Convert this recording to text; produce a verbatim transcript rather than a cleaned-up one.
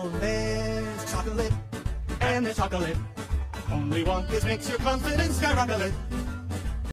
There's chocolate, and there's chocolate. Only one kiss makes your confidence skyrocket.